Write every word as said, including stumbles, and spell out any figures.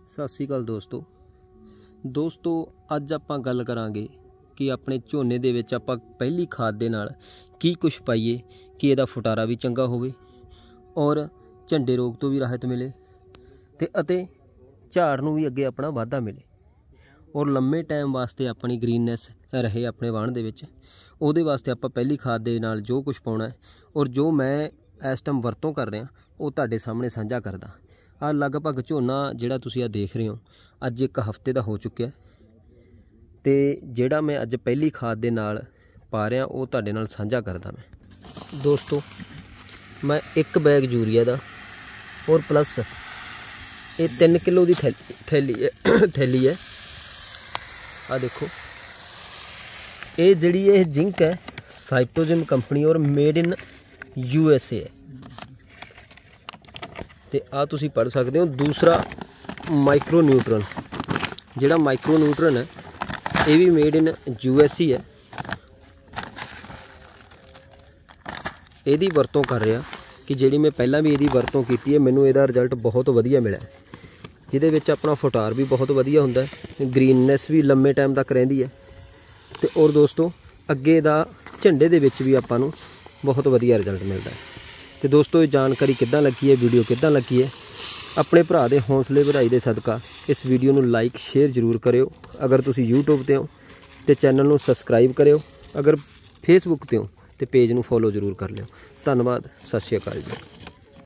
सत श्री अकाल दोस्तों दोस्तों अज आपां गल करांगे कि अपने झोने दे विच आपां पहली खाद दे नाल की कुछ पाईए कि इहदा फुटारा भी चंगा होवे और झंडे रोग तो भी राहत मिले ते अते झाड़ नूं भी अगे अपना वाधा मिले और लंबे टाइम वास्ते अपनी ग्रीननैस रहे अपने वाहण दे विच। उहदे वास्ते आपां पहली खाद दे नाल जो कुछ पाउणा है और जो मैं इस टाइम वरतों कर रहा वो तुहाडे सामने साझा करदा। आ लगभग झोना जिहड़ा तुसीं आ देख रहे हो अज एक हफ्ते का हो चुकिया ते जिहड़ा मैं अज पहली खाद दे नाल पा रहा वो तुहाडे नाल साझा करदा। मैं दोस्तों मैं एक बैग यूरिया दा और प्लस ये तीन किलो की थैली थैली है थैली है आ देखो ये जिहड़ी ये जिंक है साइटोजिम कंपनी और made in U S A है ते आ तुसी पढ़ सकते हो। दूसरा माइक्रो न्यूट्रन जिहड़ा माइक्रो न्यूट्रन है ये भी मेड इन यू एस ही है। यदी वरतों कर रहा कि जिहड़ी मैं पहला भी यदी वरतों की है मैनूं इहदा रिजल्ट बहुत वधिया मिला जिहदे विच अपना फुटार भी बहुत वधिया हुंदा है ग्रीननैस भी लंबे टाइम तक रहिंदी है ते और दोस्तों अगे दा झंडे दे विच भी आपां नूं बहुत वधिया रिजल्ट मिलदा है। तो दोस्तों ये जानकारी किद्दां लगी है वीडियो किद्दां लगी है अपने भरा दे हौसले वधाई दे सदका इस वीडियो नूं लाइक शेयर जरूर करियो। अगर तुसीं यूट्यूब ते हो तो चैनल नूं सबसक्राइब करियो, अगर फेसबुक ते हो तो पेज नूं फॉलो जरूर कर लियो। धन्नवाद, सत श्री अकाल जी।